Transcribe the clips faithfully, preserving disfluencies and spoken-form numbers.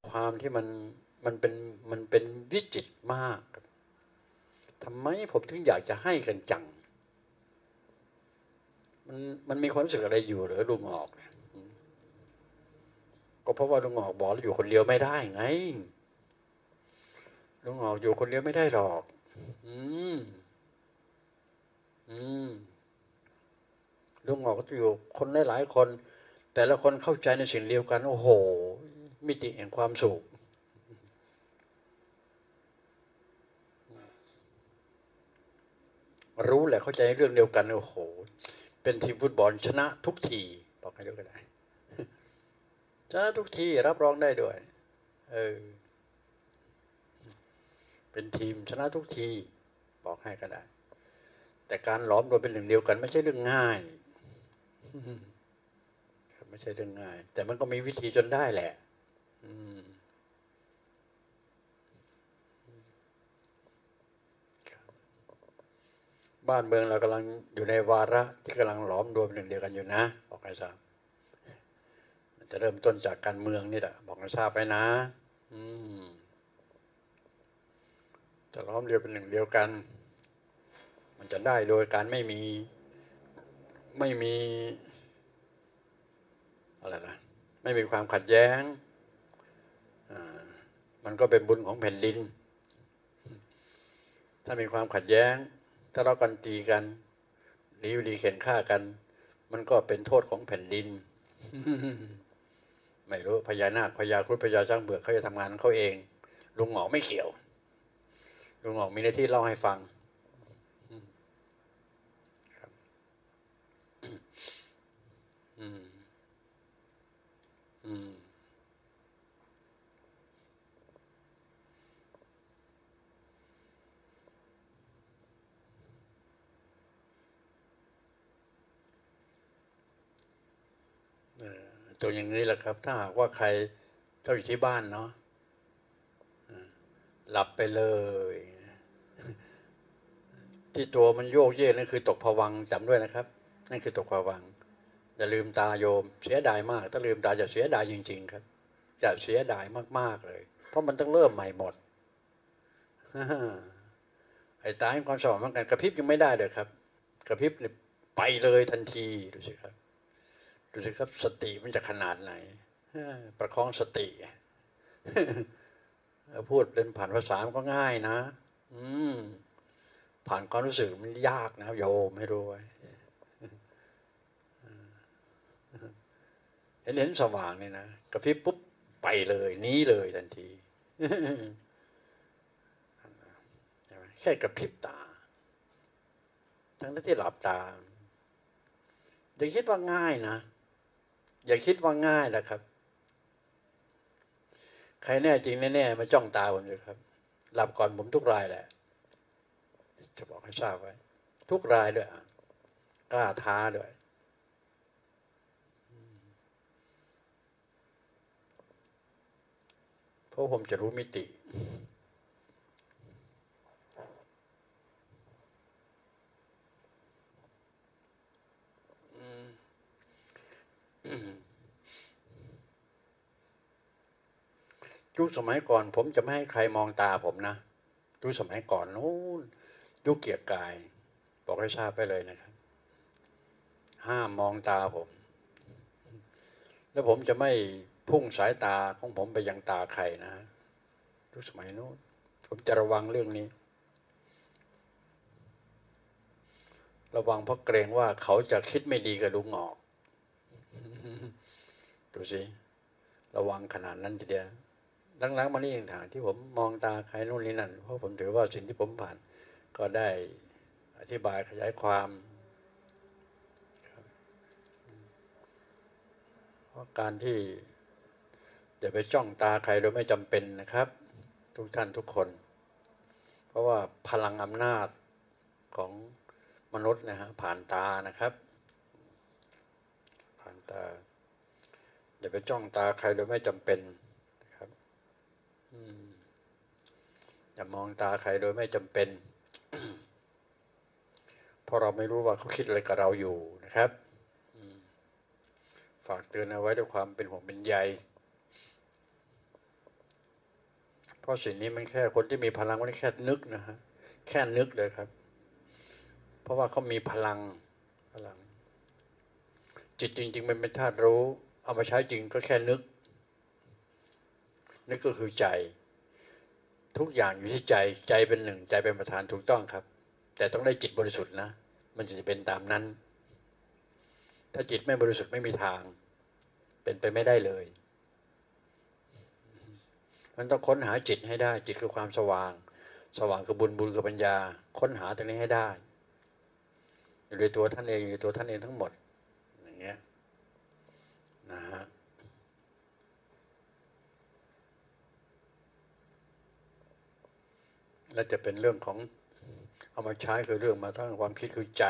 ความที่มันมันเป็นมันเป็นวิจิตรมากทำไมผมถึงอยากจะให้กันจังมันมันมีความรู้สึกอะไรอยู่หรือลุงออกเนี่ยก็เพราะว่าลุงออกบอกแล้วอยู่คนเดียวไม่ได้ไงลุงออกอยู่คนเดียวไม่ได้หรอกอืมอืมลุงออกก็อยู่คนหลายๆคนแต่ละคนเข้าใจในสิ่งเดียวกันโอ้โหมิติแห่งความสุขรู้แหละเข้าใจเรื่องเดียวกันโอ้โหเป็นทีมฟุตบอลชนะทุกทีบอกให้ดูก็ได้ชนะทุกทีรับรองได้ด้วยเออเป็นทีมชนะทุกทีบอกให้ก็ได้แต่การหลอมรวมเป็นหนึ่งเดียวกันไม่ใช่เรื่องง่ายไม่ใช่เรื่องง่ายแต่มันก็มีวิธีจนได้แหละบ้านเมืองเรากำลังอยู่ในวาระที่กำลังหลอมรวมเป็นหนึ่งเดียวกันอยู่นะบอกให้ทราบจะเริ่มต้นจากการเมืองนี่แหละบอกให้ทราบไปนะจะหลอมรวมเป็นหนึ่งเดียวกันมันจะได้โดยการไม่มีไม่มีอะไรนะไม่มีความขัดแย้งมันก็เป็นบุญของแผ่นดินถ้ามีความขัดแย้งถ้าเรากันตีกันดีดีเข็นฆ่ากันมันก็เป็นโทษของแผ่นดินไม่รู้พญานาคพญาครุฑพญาช้างเผือกเขาจะทำงานของเขาเองลุงหงอกไม่เกี่ยวลุงหงอกมีหน้าที่เล่าให้ฟังอืมอืมตัวอย่างนี้แหละครับถ้าหากว่าใครเขาอยู่ที่บ้านเนาะหลับไปเลยที่ตัวมันโยกเยกนั่นคือตกผวังค์จำด้วยนะครับนั่นคือตกผวังค์อย่าลืมตาโยมเสียดายมากถ้าลืมตาจะเสียดายจริงๆครับจะเสียดายมากๆเลยเพราะมันต้องเริ่มใหม่หมดไอ้ตาให้ความสว่างเหมือนกันกระพริบยังไม่ได้เลยครับกระพริบเนี่ยไปเลยทันทีดูสิครับดูสิครับสติมันจะขนาดไหนประคองสติพูดเป็นผ่านภาษามันก็ง่ายนะอืมผ่านความรู้สึกมันยากนะโยมไม่รู้ไว้เห็นเห็นสว่างนี่นะกระพริบปุ๊บไปเลยนี้เลยทันทีแค่กระพริบตาทั้งที่หลับตาอย่าคิดว่าง่ายนะอย่าคิดว่าง่ายนะครับใครแน่จริงแน่ๆมาจ้องตาผมเลยครับหลับก่อนผมทุกรายแหละจะบอกให้ทราบไว้ทุกรายด้วยกล้าท้าด้วยเพราะผมจะรู้มิติยุคสมัยก่อนผมจะไม่ให้ใครมองตาผมนะยุคสมัยก่อนนู้นยุคเกียรติกายบอกให้ทราบไปเลยนะครับห้ามมองตาผมแล้วผมจะไม่พุ่งสายตาของผมไปยังตาใครนะยุคสมัยนู้นผมจะระวังเรื่องนี้ระวังเพราะเกรงว่าเขาจะคิดไม่ดีกับลุงหงอกดูสิระวังขนาดนั้นทีเดียวหลังๆมานี่เองทางที่ผมมองตาใครนู่นนี่นั่นเพราะผมถือว่าสิ่งที่ผมผ่านก็ได้อธิบายขยายความเพราะการที่อย่าไปจ้องตาใครโดยไม่จำเป็นนะครับทุกท่านทุกคนเพราะว่าพลังอำนาจของมนุษย์นะฮะผ่านตานะครับผ่านตาอย่าไปจ้องตาใครโดยไม่จำเป็นนะครับอย่ามองตาใครโดยไม่จำเป็นเพราะเราไม่รู้ว่าเขาคิดอะไรกับเราอยู่นะครับฝากเตือนเอาไว้ด้วยความเป็นห่วงเป็นใยเพราะสิ่งนี้มันแค่คนที่มีพลังมันแค่นึกนะฮะแค่นึกเลยครับเพราะว่าเขามีพลังพลังจิตจริงๆมันเป็นธาตุรู้เอามาใช้จริงก็แค่นึกนึกก็คือใจทุกอย่างอยู่ที่ใจใจเป็นหนึ่งใจเป็นประธานถูกต้องครับแต่ต้องได้จิตบริสุทธิ์นะมันจะเป็นตามนั้นถ้าจิตไม่บริสุทธิ์ไม่มีทางเป็นไปไม่ได้เลยมันต้องค้นหาจิตให้ได้จิตคือความสว่างสว่างคือบุญบุญคือปัญญาค้นหาตรงนี้ให้ได้อยู่ในตัวท่านเองอยู่ในตัวท่านเองทั้งหมดอย่างเงี้ยนะฮะและจะเป็นเรื่องของเอามาใช้คือเรื่องมาทั้งความคิดคือใจ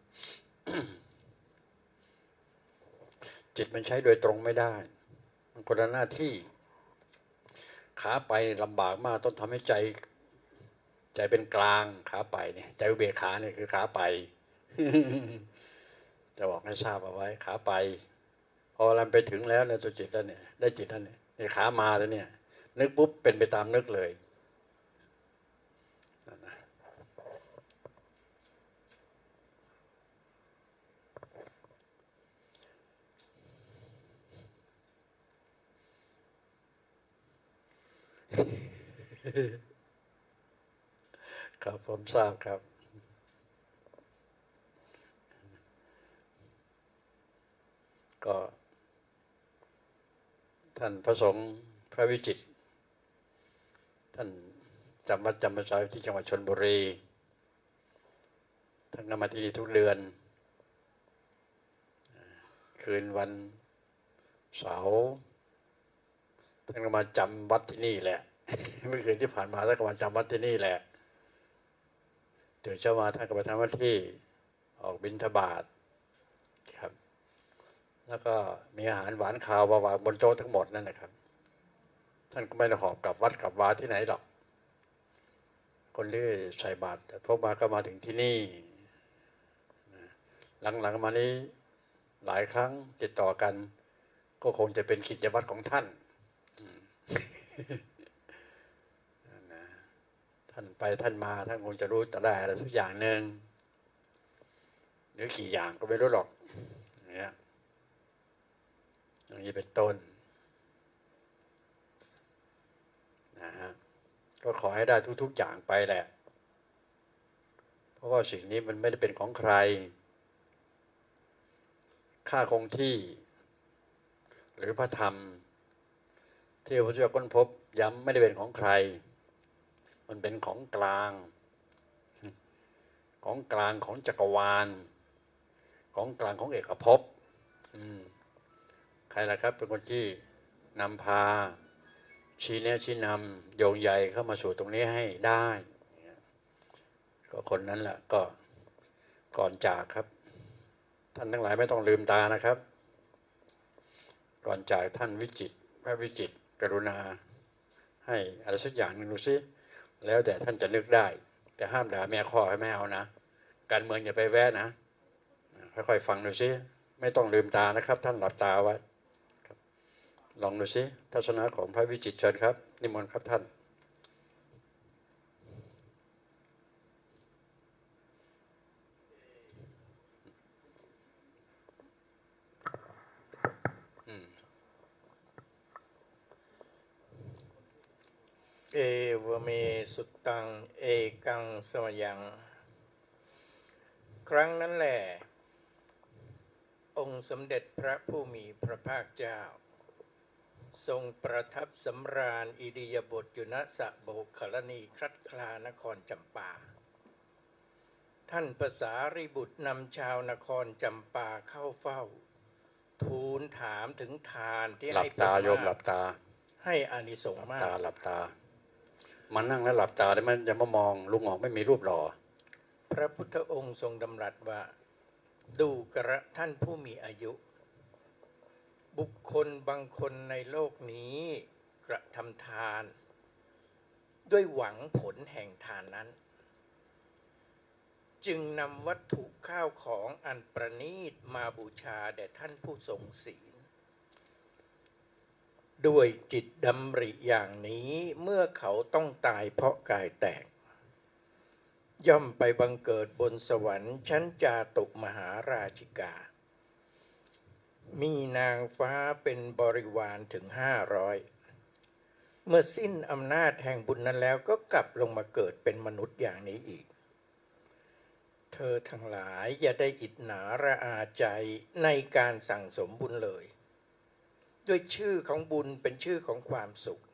จิตมันใช้โดยตรงไม่ได้มันคนละหน้าที่ขาไปลำบากมากต้องทำให้ใจใจเป็นกลางขาไปเนี่ยใจอุเบกขาเนี่ยคือขาไป จะบอกให้ทราบเอาไว้ขาไปพอเราไปถึงแล้วในตัวจิตแล้วเนี่ยได้จิตแล้วเนี่ยในขามาแล้วเนี่ยนึกปุ๊บเป็นไปตามนึกเลยครับผมทราบครับก็ท่านพระสงฆ์พระวิจิตรท่านจำวัดจำพรรษาที่จังหวัดชลบุรีท่านก็มาที่นี่ทุกเดือนคืนวันเสาร์ท่านก็มาจำวัดที่นี่แหละเมื่อคืนที่ผ่านมาท่านก็มาจำวัดที่นี่แหละเดี๋ยวเช้ามาท่านก็ไปทำหน้าที่ออกบิณฑบาตครับแล้วก็มีอาหารหวานคาวมาวางบนโต๊ะทั้งหมดนั่นนะครับท่านก็ไม่ได้หอบกลับวัดกลับวาที่ไหนหรอกคนที่ใส่บาตรพวกมาก็มาถึงที่นี่หลังๆมานี้หลายครั้งติดต่อกันก็คงจะเป็นกิจวัตรของท่านท่านไปท่านมาท่านคงจะรู้แต่ได้อะไรสักอย่างหนึ่งหรือกี่อย่างก็ไม่รู้หรอกเนี่ยอย่างนี้เป็นต้นนะฮะก็ขอให้ได้ทุกๆอย่างไปแหละเพราะว่าสิ่งนี้มันไม่ได้เป็นของใครค่าคงที่หรือพระธรรมที่พระพุทธเจ้าค้นพบย้ำไม่ได้เป็นของใครมันเป็นของกลางของกลางของจักรวาลของกลางของเอกภพใครล่ะครับเป็นคนที่นำพาชี้แนะชี้นำโยงใยเข้ามาสู่ตรงนี้ให้ได้ก็คนนั้นแหละก็ก่อนจากครับท่านทั้งหลายไม่ต้องลืมตานะครับก่อนจากท่านวิจิตรพระวิจิตรกรุณาให้อะไรสักอย่างหนึ่งดูซิแล้วแต่ท่านจะนึกได้แต่ห้ามด่าแม่ข้อให้ไม่เอานะการเมืองอย่าไปแวะนะค่อยๆฟังดูซิไม่ต้องลืมตานะครับท่านหลับตาไว้ลองดูซิทัศนะของพระวิจิตรเชิญครับนิมนต์ครับท่านเอวเมสุตังเอกังสมยังครั้งนั้นแหละองค์สมเด็จพระผู้มีพระภาคเจ้าทรงประทับสำราญอิริยาบถอยู่ณสะโบกขลณีครัตคลานครจำปาท่านภาษาริบุตรนำชาวนครจำปาเข้าเฝ้าทูลถามถึงทานที่ให้ผลมากให้อานิสงส์มากหลับตามานั่งแล้วหลับตาได้ไหมอย่ามามองลุงหงอกไม่มีรูปหล่อพระพุทธองค์ทรงดำรัสว่าดูกระท่านผู้มีอายุบุคคลบางคนในโลกนี้กระทำทานด้วยหวังผลแห่งทานนั้นจึงนำวัตถุข้าวของอันประณีตมาบูชาแด่ท่านผู้ทรงศีลด้วยจิตดำริอย่างนี้เมื่อเขาต้องตายเพราะกายแตกย่อมไปบังเกิดบนสวรรค์ชั้นจาตุมหาราชิกามีนางฟ้าเป็นบริวารถึงห้าร้อยเมื่อสิ้นอำนาจแห่งบุญนั้นแล้วก็กลับลงมาเกิดเป็นมนุษย์อย่างนี้อีกเธอทั้งหลายอย่าได้อิจฉาระอาใจในการสั่งสมบุญเลยด้วยชื่อของบุญเป็นชื่อของความสุข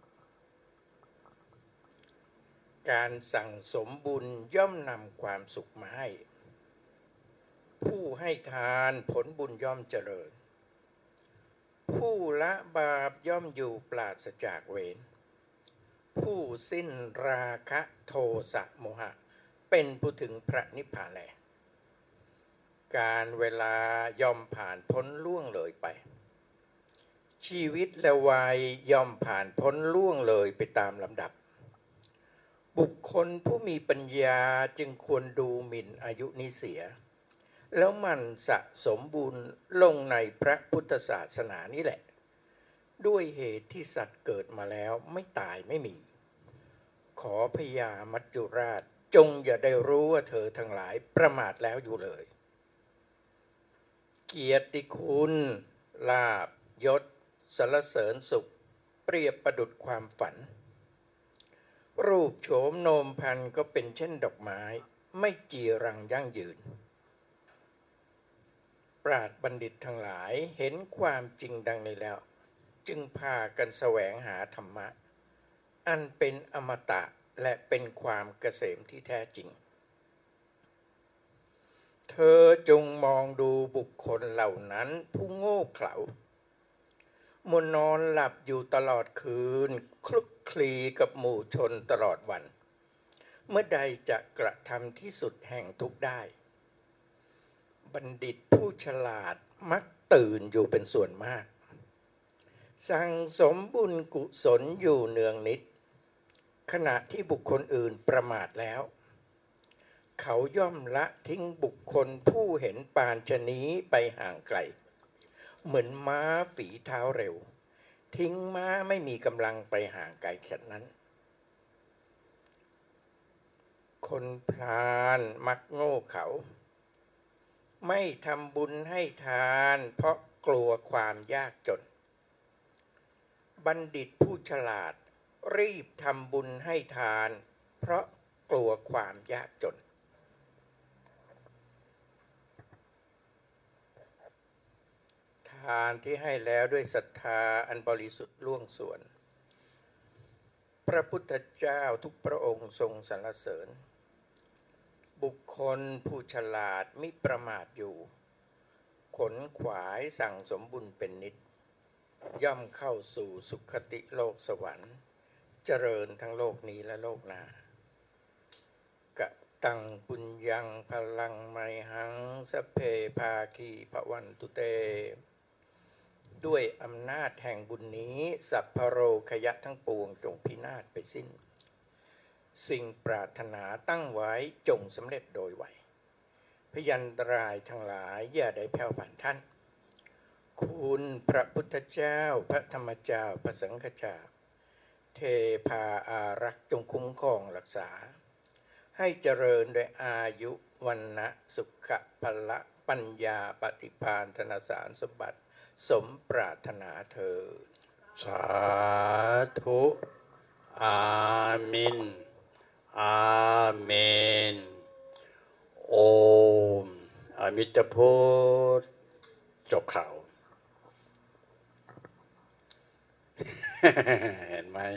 การสั่งสมบุญย่อมนำความสุขมาให้ผู้ให้ทานผลบุญย่อมเจริญผู้ละบาปย่อมอยู่ปราศจากเวรผู้สิ้นราคะโทสะโมหะเป็นผู้ถึงพระนิพพานแลการเวลาย่อมผ่านพ้นล่วงเลยไปชีวิตและวัยย่อมผ่านพ้นล่วงเลยไปตามลำดับบุคคลผู้มีปัญญาจึงควรดูหมิ่นอายุนี้เสียแล้วมันสะสมบุญลงในพระพุทธศาสนานี่แหละด้วยเหตุที่สัตว์เกิดมาแล้วไม่ตายไม่มีขอพญามัจจุราชจงอย่าได้รู้ว่าเธอทั้งหลายประมาทแล้วอยู่เลยเกียรติคุณลาภยศสรรเสริญสุขเปรียบประดุจความฝันรูปโฉมโนมพันก็เป็นเช่นดอกไม้ไม่จีรังยั่งยืนปราชญ์บัณฑิตทั้งหลายเห็นความจริงดังนี้แล้วจึงพากันแสวงหาธรรมะอันเป็นอมตะและเป็นความเกษมที่แท้จริงเธอจงมองดูบุคคลเหล่านั้นผู้โง่เขลามัวนอนหลับอยู่ตลอดคืนคลุกคลีกับหมู่ชนตลอดวันเมื่อใดจะกระทำที่สุดแห่งทุกข์ได้บัณฑิตผู้ฉลาดมักตื่นอยู่เป็นส่วนมากสั่งสมบุญกุศลอยู่เนืองนิดขณะที่บุคคลอื่นประมาทแล้วเขาย่อมละทิ้งบุคคลผู้เห็นปานชะนี้ไปห่างไกลเหมือนม้าฝีเท้าเร็วทิ้งม้าไม่มีกำลังไปห่างไกลแค่นั้นคนพาลมักโง่เขาไม่ทำบุญให้ทานเพราะกลัวความยากจนบัณฑิตผู้ฉลาดรีบทำบุญให้ทานเพราะกลัวความยากจนทานที่ให้แล้วด้วยศรัทธาอันบริสุทธิ์ล่วงส่วนพระพุทธเจ้าทุกพระองค์ทรงสรรเสริญบุคคลผู้ฉลาดมิประมาทอยู่ขนขวายสั่งสมบุญเป็นนิจย่อมเข้าสู่สุคติโลกสวรรค์เจริญทั้งโลกนี้และโลกหน้ากะตังปุญญังพลังไมหังสพเพภาคีภวันตุเตด้วยอำนาจแห่งบุญนี้สัพพโรคยะทั้งปวงจงพินาศไปสิ้นสิ่งปรารถนาตั้งไว้จงสำเร็จโดยไวพยันตรายทั้งหลายอย่าได้แผ่วผ่านท่านคุณพระพุทธเจ้าพระธรรมเจ้าพระสังฆเจ้าเทพาอารักษ์จงคุ้มครองรักษาให้เจริญด้วยอายุวันนะสุขะพละปัญญาปฏิภาณธนสารสมบัติสมปรารถนาเถิดสาธุอามินอาเมนโอมอมิตรพุทธจบข่าว เห็นไหม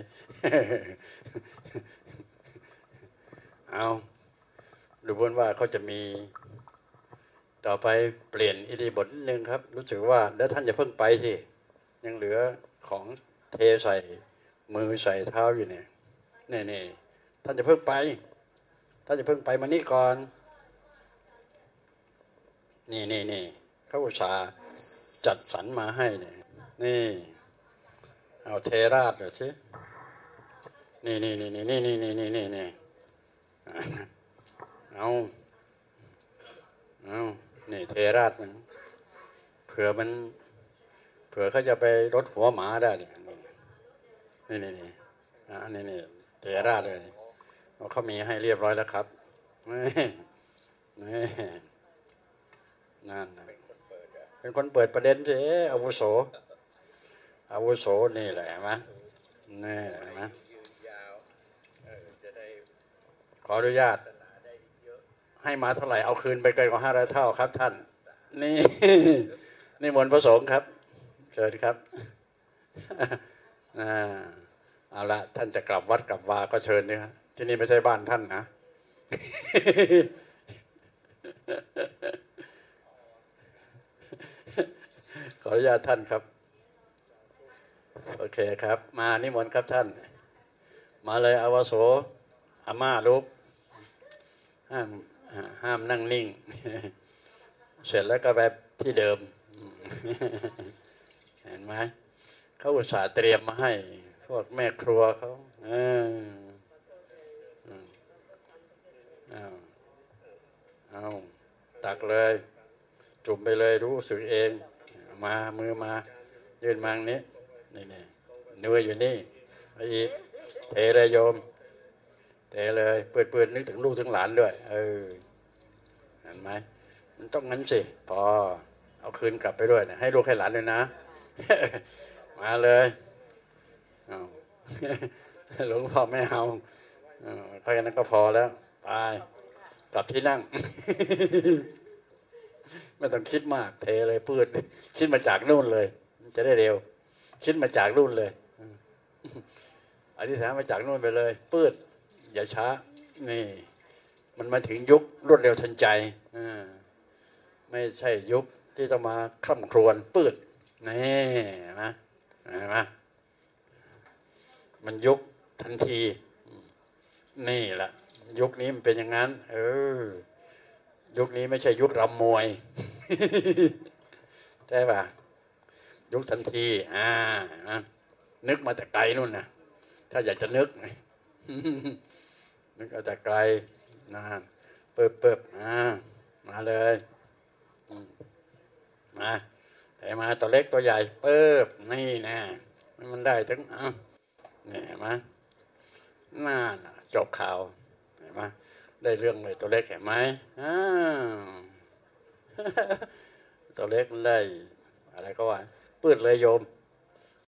เอาดูบนว่าเขาจะมีต่อไปเปลี่ยนอิริบทนิดนึงครับรู้สึกว่าแล้วท่านอย่าเพิ่งไปสิยังเหลือของเทใส่มือใส่เท้าอยู่เนี่ยนี่นี่ท่านจะเพิ่งไปท่านจะเพิ่งไปมานี่ก่อนนี่นี่นี่เขาอุตส่าห์จัดสรรมาให้เนี่ยนี่เอาเทราดหน่อยสินี่นี่นี่นี่นี่นี่นี่นี่นี่เอาเอานี่เทราดมันเผื่อมันเผื่อเขาจะไปรดหัวหมาได้เนี่ยนี่นี่นี่อ่านี่นี่เทราชเลยเขามีให้เรียบร้อยแล้วครับนี่นี่นั่นนะเป็นคนเปิดประเด็นสิอาวุโสอาวุโสนี่แหละมั้ยนี่นะขออนุญาตให้มาเท่าไหร่เอาคืนไปเกินกว่าห้าร้อยเท่าครับท่านนี่นี่มนต์พระสงฆ์ครับเชิญครับอ่าเอาละท่านจะกลับวัดกลับวาก็เชิญนี่ครับที่นี่ไม่ใช่บ้านท่านนะขออนุญาตท่านครับโอเคครับมานิมนต์ครับท่านมาเลยอาวุโสอาม่าลุกห้ามห้ามนั่งนิ่งเสร็จแล้วก็แบบที่เดิมเห็นไหมเขาอุตส่าห์เตรียมมาให้พวกแม่ครัวเขาเออเอาเอาตักเลยจุ่มไปเลยรู้สึกเองมามือมายื่นมาอย่างนี้นี่นี่เนื้ออยู่นี่ไปอีกเทเลยโยมเทเลยเปิดเปิดนึกถึงลูกถึงหลานด้วยเออเห็นไหมมันต้องงั้นสิพอเอาคืนกลับไปด้วยนะให้ลูกให้หลานด้วยนะมาเลยเอาหลวงพ่อไม่เอาเพราะฉะนั้นก็พอแล้วไปกลับที่นั่งไม่ต้องคิดมากเทเลยปืนคิดมาจากนู่นเลยจะได้เร็วคิดมาจากนู่นเลยอธิษฐานมาจากนู่นไปเลยปืดอย่าช้านี่มันมาถึงยุครวดเร็วทันใจไม่ใช่ยุคที่ต้องมาคร่ำครวญปืดนี่นะนะมันยุคทันทีนี่แหละยุคนี้มันเป็นอย่างนั้นเออยุคนี้ไม่ใช่ยุครำมวยใช่ป่ะยุคทันทีอ่านะนึกมาแต่ไกลนู่นนะถ้าอยากจะนึกนึกเอาแต่ไกลนะเปิบเปิบอ่ามาเลยมาแต่มาตัวเล็กตัวใหญ่เปิบนี่นะมันได้ถึงอ่ะนี่มาน่าจบข่าวเห็นไหมได้เรื่องเลยตัวเล็กเห็นไหมอ่าตัวเล็กมันได้อะไรก็ว่าปืดเลยโยม